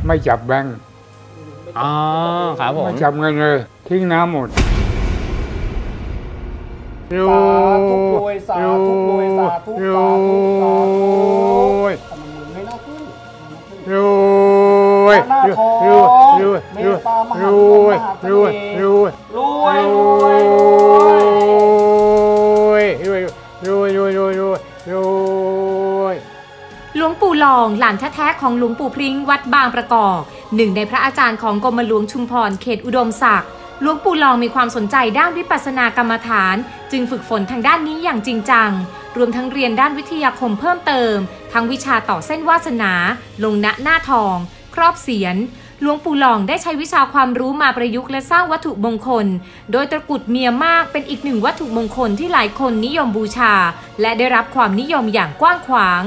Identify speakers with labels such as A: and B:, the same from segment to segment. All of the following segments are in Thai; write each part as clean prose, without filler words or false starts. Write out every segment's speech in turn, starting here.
A: ไม่จับแบงค์
B: อ๋อครับผม
A: ไม่จับเงินเลยทิ้งน้ำหมด
C: สาธุรวยสาธุรวยสาธุสาธุสาธุทำไมมึงไม่น่าขึ้น
A: รวย
C: หน้าทองเมตตามหาบุญมหาเสน่ห์รวยรวยรวย
D: หลวงปู่หลองหลานแท้ๆของหลวงปู่พริ้งวัดบางประกอบหนึ่งในพระอาจารย์ของกรมหลวงชุมพรเขตอุดมศักดิ์หลวงปู่หลองมีความสนใจด้านวิปัสสนากรรมฐานจึงฝึกฝนทางด้านนี้อย่างจริงจังรวมทั้งเรียนด้านวิทยาคมเพิ่มเติมทั้งวิชาต่อเส้นวาสนาลงณหน้าทองครอบเสียรหลวงปู่หลองได้ใช้วิชาความรู้มาประยุกต์และสร้างวัตถุมงคลโดยตะกรุดเมียมากเป็นอีกหนึ่งวัตถุมงคลที่หลายคนนิยมบูชาและได้รับความนิยมอย่างกว้างขวาง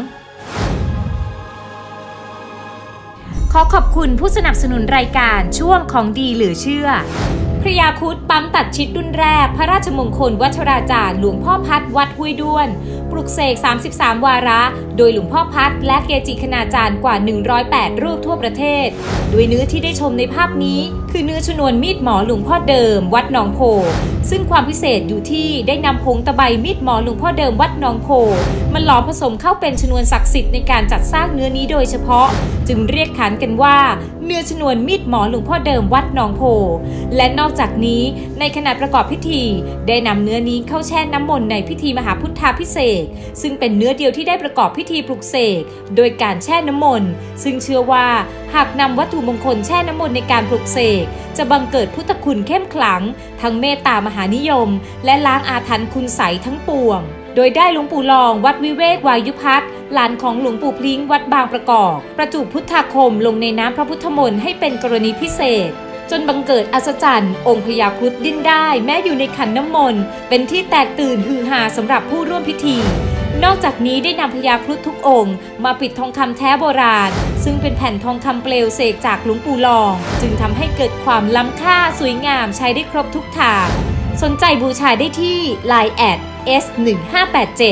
D: ขอขอบคุณผู้สนับสนุนรายการช่วงของดีเหลือเชื่อพระยาครุฑปั๊มตัดชิดรุ่นแรกพระราชมงคลวัชราจารย์หลวงพ่อพัดวัดห้วยด้วนปลุกเสก33วาระโดยหลวงพ่อพัดและเกจิคณาจารย์กว่า108รูปทั่วประเทศโดยเนื้อที่ได้ชมในภาพนี้คือเนื้อชนวนมีดหมอหลวงพ่อเดิมวัดหนองโพซึ่งความพิเศษอยู่ที่ได้นำผงตะไบมีดหมอหลวงพ่อเดิมวัดหนองโพมันหลอมผสมเข้าเป็นชนวนศักดิ์สิทธิ์ในการจัดสร้างเนื้อนี้โดยเฉพาะจึงเรียกขานกันว่าเนื้อชนวนมีดหมอหลวงพ่อเดิมวัดหนองโพและนอกจากนี้ในขณะประกอบพิธีได้นำเนื้อนี้เข้าแช่น้ำมนต์ในพิธีมหาพุทธาภิเษกซึ่งเป็นเนื้อเดียวที่ได้ประกอบพิธีปลุกเสกโดยการแช่น้ำมนต์ซึ่งเชื่อว่าหากนำวัตถุมงคลแช่น้ำมนต์ในการปลุกเสกจะบังเกิดพุทธคุณเข้มขลังทั้งเมตตามหานิยมและล้างอาถรรพ์คุณไสยทั้งปวงโดยได้หลวงปู่หลองวัดวิเวกวายุพัฒน์หลานของหลวงปู่พลิ้งวัดบางประกอบประจุพุทธาคมลงในน้ำพระพุทธมนต์ให้เป็นกรณีพิเศษจนบังเกิดอัศจรรย์องค์พญาครุฑดิ้นได้แม้อยู่ในขันน้ำมนต์เป็นที่แตกตื่นฮือฮาสำหรับผู้ร่วมพิธีนอกจากนี้ได้นำพญาครุฑทุกองค์มาปิดทองคำแท้โบราณซึ่งเป็นแผ่นทองคำเปลวเสกจากหลวงปู่หลองจึงทำให้เกิดความล้ำค่าสวยงามใช้ได้ครบทุกทางสนใจบูชาได้ที่ Line@ S1587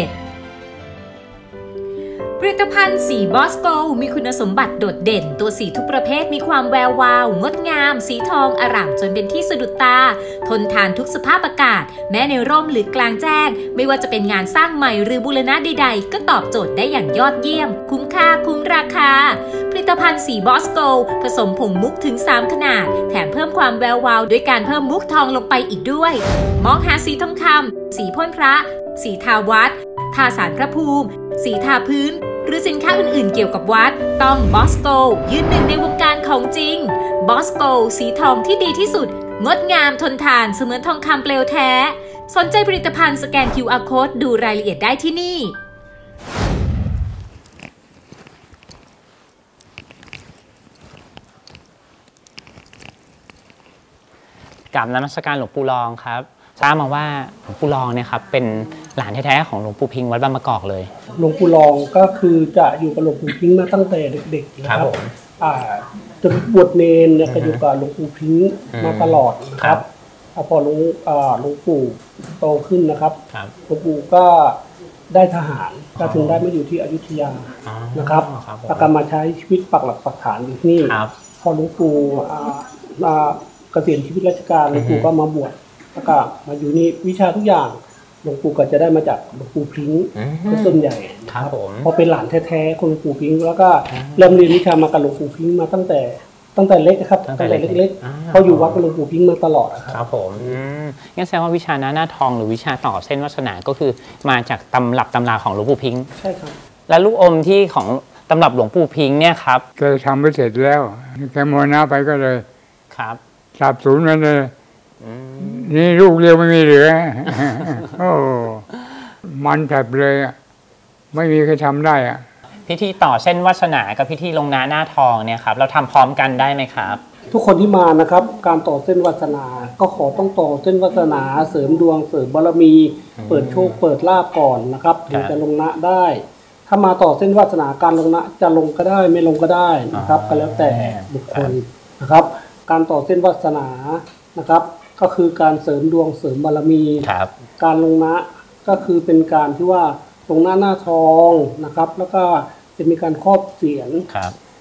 D: ผลิตภัณฑ์สีบอสโกมีคุณสมบัติโดดเด่นตัวสีทุกประเภทมีความแวววาวงดงามสีทองอร่ามจนเป็นที่สะดุดตาทนทานทุกสภาพอากาศแม้ในร่มหรือกลางแจ้งไม่ว่าจะเป็นงานสร้างใหม่หรือบูรณะใดๆก็ตอบโจทย์ได้อย่างยอดเยี่ยมคุ้มค่าคุ้มราคาผลิตภัณฑ์สีบอสโกผสมผงมุกถึง3ขนาดแถมเพิ่มความแวววาวด้วยการเพิ่มมุกทองลงไปอีกด้วยมองหาสีทองคำสีพ่นพระสีทาวัดทาสารพระภูมิสีทาพื้นหรือสินค้าอื่นๆเกี่ยวกับวัดต้องบอสโกยืนหนึ่งในวงการของจริงบอสโกสีทองที่ดีที่สุดงดงามทนทานเสมือนทองคำเปลวแท้สนใจผลิตภัณฑ์สแกน QR Code ดูรายละเอียดได้ที่นี่
B: กราบนมัสการหลวงปู่รองครับทราบมาว่าหลวงปู่รองเนี่ยครับเป็นหลานแท้ๆของหลวงปู่พิงวัดบางประกอบเลย
C: หลวงปู่รองก็คือจะอยู่กับหลวงปู่พิงมาตั้งแต่เด็กๆนะครับจนบวชเนรเนี่ยก็อยู่กับหลวงปู่พิงมาตลอดนะครับพอหลวงปู่โตขึ้นนะครับหลวงปู่ก็ได้ทหารก็ถึงได้มาอยู่ที่อยุธยานะครับแล้วก็มาใช้ชีวิตปักหลักปักฐานอยู่ที่นี่พอหลวงปู่เกษียณชีวิตราชการหลวงปู่ก็มาบวชแล้วก็มาอยู่นี่วิชาทุกอย่างหลวงปู่ก็จะได้มาจากหลวงปู่พิงเป็นส่วนใหญ่ครับพอเป็นหลานแท้ๆของหลวงปู่พิงแล้วก็เริ่มเรียนวิชามากับหลวงปู่พิงมาตั้งแต่เล็กนะครับตั้งแต่เล็กๆเขาอยู่วัดกับหลวงปู่พิงมาตลอด
B: ครับผมงั้นแสดงว่าวิชาหน้าทองหรือวิชาต่อเส้นวาสนาก็คือมาจากตำรับตำราของหลวงปู่พิง
C: ใช่ครับ
B: แล้วลูกอมที่ของตำรับหลวงปู่พิงเนี่ยครับ
A: แกทำไปเสร็จแล้วแกมรณะไปก็เลย
B: ครับ
A: สาบสูญไปเลยนี่ลูกเดียวไม่มีเหลือโอ้มันแทบเลยไม่มีใครทำได้
B: พิธีต่อเส้นวาสนากับพิธีลงหน้าทองเนี่ยครับเราทำพร้อมกันได้ไหมครับ
C: ทุกคนที่มานะครับการต่อเส้นวาสนาก็ต้องต่อเส้นวาสนาเสริมดวงเสริมบารมีเปิดโชคเปิดลาภก่อนนะครับถึงจะลงหน้าได้ถ้ามาต่อเส้นวาสนาการลงหน้าจะลงก็ได้ไม่ลงก็ได้นะครับก็แล้วแต่บุคคลนะครับการต่อเส้นวาสนานะครับก็คือการเสริมดวงเสริมบารมีการลงนะก็คือเป็นการที่ว่าลงหน้าทองนะครับแล้วก็จะมีการครอบเสียร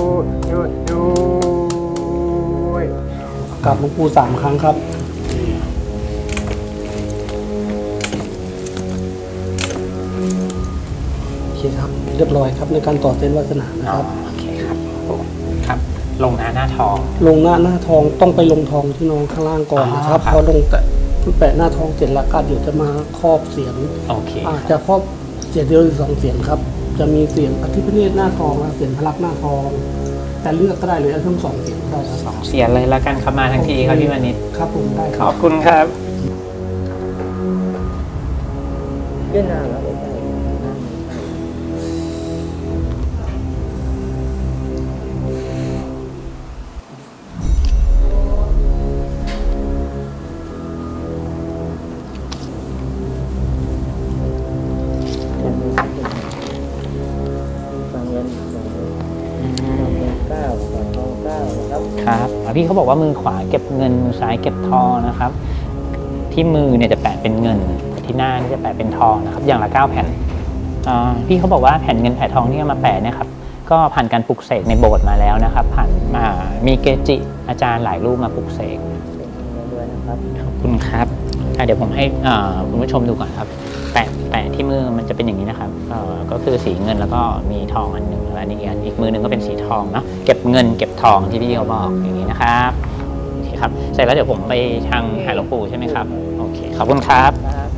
C: กราบหลวงปู่3 ครั้งครับโอเคครับเรียบร้อยครับในการต่อเส้นวาสนานะครับ
B: โอเคครับครับลงหน้าทอง
C: ลงหน้าทองต้องไปลงทองที่น้องข้างล่างก่อนนะครับ
B: ครับ
C: พอลงแปะหน้าทองเสร็จแล้วก็เดี๋ยวจะมาครอบเสียง
B: โอเค
C: จะครอบเสียงเดียวหรือ2 เสียงครับจะมีเสียงอธิพเนศหน้าทองและเสียงพลักษณ์หน้าทองแต่เลือกก็ได้เลยทั้ง2 เสียงได้ครับ
B: 2 เสียงเลยแล้วกันครับมาทั้งทีครับพี่วณิช
C: ครับผมได้ค
B: ข
C: รั
B: อ
C: บบ
B: คุณครับ
C: เวียดนามแล้ว
E: ฟังแล้ว
B: ครับพี่เขาบอกว่ามือขวาเก็บเงินมือซ้ายเก็บทองนะครับที่มือเนี่ยจะแปะเป็นเงินที่หน้านี่จะแปะเป็นทองนะครับอย่างละ9แผ่นพี่เขาบอกว่าแผ่นเงินแผ่นทองที่เอามาแปะเนี่ยครับก็ผ่านการปลุกเสกในโบสถ์มาแล้วนะครับผ่านมามีเกจิอาจารย์หลายรูปมาปลุกเสกด้วยนะครับขอบคุณครับเดี๋ยวผมให้คุณผู้ชมดูก่อนครับแปะที่มือมันจะเป็นอย่างนี้นะครับก็คือสีเงินแล้วก็มีทองอันหนึ่งแล้วอีกมือหนึ่งก็เป็นสีทองเนาะเก็บเงินเก็บทองที่พี่เขาบอกอย่างนี้นะครับโอเคครับเสร็จแล้วเดี๋ยวผมไปทางหาหลวงปู่ใช่ไหมครับโอเคขอบคุณครับ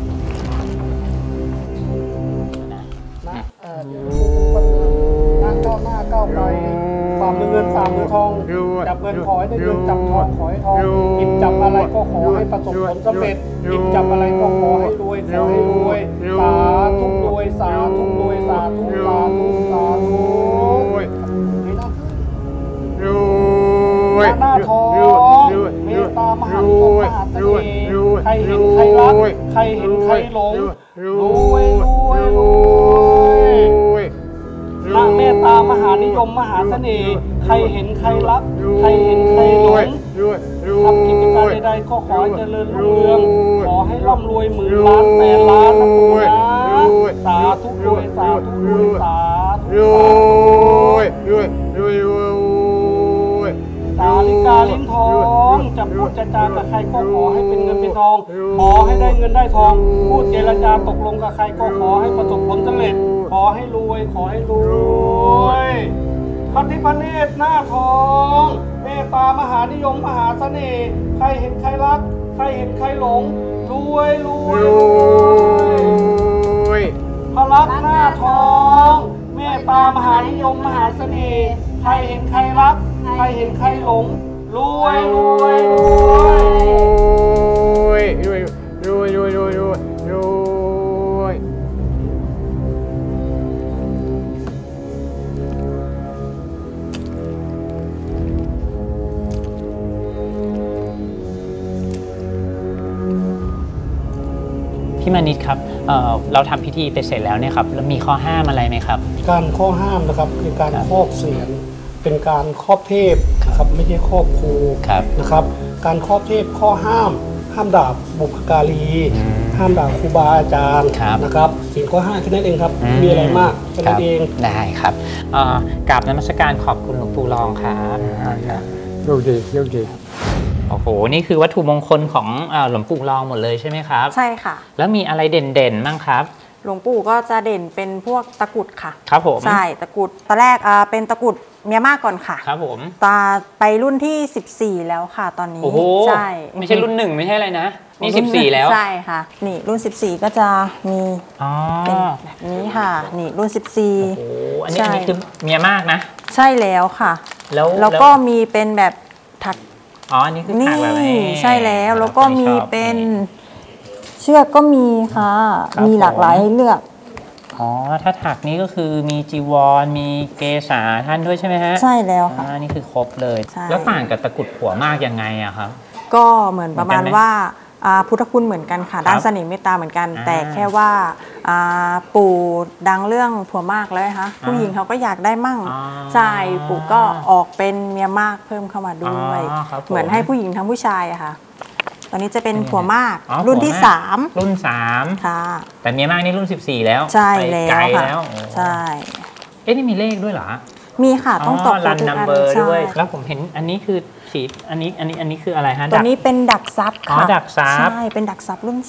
C: ก้าวไกลฝ่ามือเงินฝ่ามือทองจับเงินขอให้ได้เงินจับทองขอให้ทองหยิบจับอะไรก็ขอให้ประสบผลสำเร็จหยิบจับอะไรก็ขอให้รวยขอให้รวยสาธุรวยสาธุรวยสาธุสาธุสาธุหน้าทองเมตตามหานิยมมหาเสน่ห์ใครเห็นใครรักใครเห็นใครหลงรวยรวยรวยหน้าเมตตามหานิยมมหาเสน่ห์ใครเห็นใครรักใครเห็นใครหลงทำกิจการใดๆก็ขอให้เจริญรุ่งเรืองขอให้ร่ำรวยหมื่นล้านแสนล้านนะปู่นะสาธุรวยสาธุรวยสาธุสาลิกาลิ้นทองจะพูดจะจากับใครก็ขอให้เป็นเงินเป็นทองขอให้ได้เงินได้ทองพูดเจรจาตกลงกับใครก็ขอให้ประสบผลสำเร็จขอให้รวยขอให้รวยพระทิพเนตรหน้าทองเมตตามหานิยมมหาเสน่ห์ใครเห็นใครรักใครเห็นใครหลงรวยรวยรวยพระลักษณ์หน้าทองเมตตามหานิยมมหาเสน่ห์ใครเห็นใครรักใครเห็นใครหลงรวยรวยรวยรวยรวยรวยรวยรวยรวย
B: พี่มานิดครับเราทำพิธีไปเสร็จแล้วเนี่ยครับแล้วมีข้อห้ามอะไรไหมครับ
C: การข้อห้ามนะครับคือการครอบเสียรเป็นการครอบเทพครับไม่ใช่ครอบครูนะครับการครอบเทพข้อห้ามด่าบุพการีห้ามด่าครูบาอาจารย์นะครับสิ่งข้อ5แค่นั้นเองครับมีอะไรมากแค่นั้นเอง
B: ได้ครับกราบนมัสการขอบคุณหลวงปู่รองครับ
A: ดูดีดูดี
B: โอ้โหนี่คือวัตถุมงคลของหลวงปู่รองหมดเลยใช่ไหมครับ
E: ใช่ค่ะ
B: แล้วมีอะไรเด่นๆบ้างครับ
E: หลวงปู่ก็จะเด่นเป็นพวกตะกุดค่ะ
B: ครับผม
E: ใช่ตะกุดตอนแรกเป็นตะกุดเมียมากก่อนค่ะ
B: ครับผม
E: ไปรุ่นที่14แล้วค่ะตอนนี้
B: ใช่ไม่ใช่รุ่น1ไม่ใช่อะไรนะนี่14แล้ว
E: ใช่ค่ะนี่รุ่น14ก็จะมีเป็นแบบนี้ค่ะนี่รุ่น14
B: โอ้อันนี้คือเมียมากนะ
E: ใช่แล้วค่ะแล้วก็มีเป็นแบบถัก
B: อันนี้คือถักแบบ
E: นี้ใช่แล้วก็มีเป็นเชือกก็มีค่ะมีหลากหลายให้เลือก
B: ถ้าถักนี้ก็คือมีจีวรมีเกศาท่านด้วยใช่ไหมฮะ
E: ใช่แล้วค่ะ
B: นี่คือครบเลยแล้วต่างกับตะกุดผัวมากยังไงอะครับ
E: ก็เหมือนประมาณว่าพุทธคุณเหมือนกันค่ะด้านเสน่ห์เมตตาเหมือนกันแต่แค่ว่าปู่ดังเรื่องผัวมากเลยค่ะผู้หญิงเขาก็อยากได้มั่งใช่ปู่ก็ออกเป็นเมียมากเพิ่มเข้ามาด้วยเหมือนให้ผู้หญิงทั้งผู้ชายอะค่ะตอนนี้จะเป็นผัวมากรุ่นที่3
B: รุ่น3
E: ค่ะ
B: แต่เมียมากนี่รุ่น14แล้ว
E: ใช่แล้วค่ะใช่
B: นี่มีเลขด้วยเหรอ
E: มีค่ะต้องตอก
B: รันนัมเบอร์ด้วยแล้วผมเห็นอันนี้คือสีอันนี้คืออะไรฮะ
E: ตัวนี้เป็นดักซับค่ะ
B: ดักซับ
E: ใช่เป็นดักซับรุ่น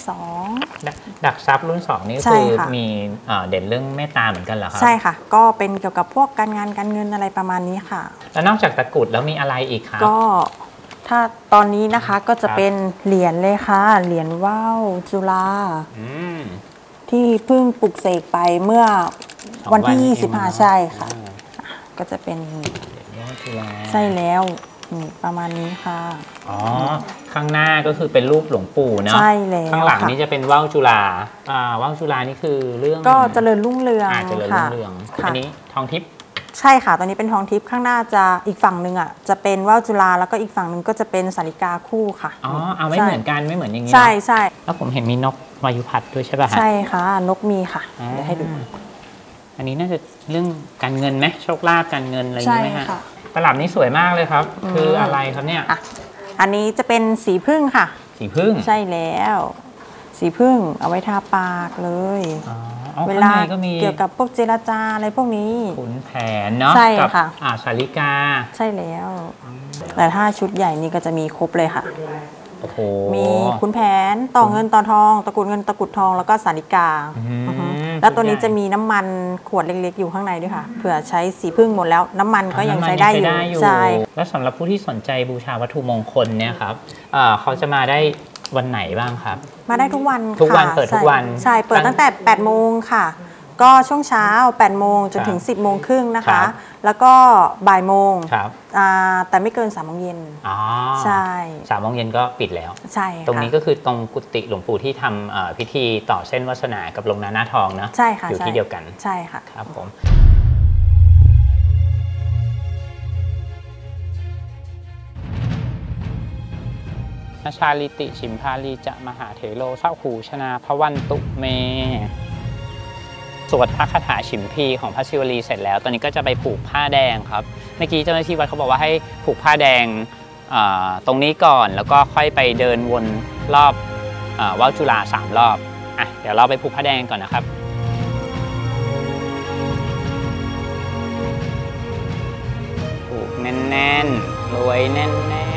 E: 2
B: ดักซับรุ่น2นี่คือมีเด่นเรื่องเมตตาเหมือนกันเหรอครับ
E: ใช่ค่ะก็เป็นเกี่ยวกับพวกการงานการเงินอะไรประมาณนี้ค่ะ
B: แล้วนอกจากตะกุดแล้วมีอะไรอีกครับ
E: ก็ถ้าตอนนี้นะคะก็จะเป็นเหรียญเลยค่ะเหรียญว่าวจุฬาที่เพิ่งปลุกเสกไปเมื่อวันที่25ใช่ค่ะก็จะเป็นใช่แล้วประมาณนี้ค่ะ
B: ข้างหน้าก็คือเป็นรูปหลวงปู่เนาะ
E: ใช่แล้ว
B: ข้างหลังนี้จะเป็นว่าวจุฬาว่าวจุฬานี่คือเรื่อง
E: ก็เจริญรุ่งเรือง
B: เจริญรุ่งเรืองอันนี้ทองทิพย์
E: ใช่ค่ะตอนนี้เป็นทองทิพย์ข้างหน้าจะอีกฝั่งหนึ่งจะเป็นว่าวจุฬาแล้วก็อีกฝั่งหนึ่งก็จะเป็นสาริกาคู่ค่ะ
B: เอาไม่เหมือนกันไม่เหมือนอย่างนี้
E: ใช่ใช่
B: แล้วผมเห็นมีนกวายุพัดด้วยใช่ป่ะ
E: ใช่ค่ะนกมีค่ะเดี๋ยวให้ดู
B: อันนี้น่าจะเรื่องการเงินไหมโชคลาภการเงินอะไรอย่างนี้ไหมฮะตลับนี้สวยมากเลยครับ คืออะไรครับเนี่ย
E: อันนี้จะเป็นสีผึ้งค่ะ
B: สีผึ้ง
E: ใช่แล้วสีผึ้งเอาไว้ทาปากเลยเวลาเกี่ยวกับพวกเจรจาอะไรพวกนี้
B: ขุนแผนเนาะ
E: ใช่ค่ะ
B: สาริกา
E: ใช่แล้วแต่ถ้าชุดใหญ่นี่ก็จะมีครบเลยค่ะมีขุนแผนต่อเงินต่อทองตะกุดเงินตะกุดทองแล้วก็สาริกาแล้วตัวนี้จะมีน้ำมันขวดเล็กๆอยู่ข้างในด้วยค่ะเผื่อใช้สีผึ้งหมดแล้วน้ำมันก็ยังใช้ได้อยู่ใช่
B: แล้วสำหรับผู้ที่สนใจบูชาวัตถุมงคลเนี่ยครับเขาจะมาได้วันไหนบ้างครับ
E: มาได้ทุกวัน
B: ทุกวันเปิดทุกวัน
E: ใช่เปิดตั้งแต่8 โมงค่ะก็ช่วงเช้า8 โมงจนถึง10 โมงครึ่งนะคะแล้วก็บ่ายโมงแต่ไม่เกิน3 โมงเย็นใช่
B: 3 โมงเย็นก็ปิดแล้ว
E: ใช่
B: ตรงนี้ก็คือตรงกุฏิหลวงปู่ที่ทำพิธีต่อเส้นวาสนากับลงหน้าทองเนาะ
E: ใช่ค่ะ
B: อยู่ที่เดียวกัน
E: ใช่ค่ะ
B: ครับผมชาลิติฉิมพาลีจะมหาเถโรเศร้าหูชนาพวันตุเมสวดพระคาถาฉิมพีของพระศิวลีเสร็จแล้วตอนนี้ก็จะไปผูกผ้าแดงครับเมื่อกี้เจ้าหน้าที่วัดเขาบอกว่าให้ผูกผ้าแดงตรงนี้ก่อนแล้วก็ค่อยไปเดินวนรอบว่าวจุฬา3 รอบเดี๋ยวเราไปผูกผ้าแดงก่อนนะครับผูกแน่นๆรวยแน่นๆ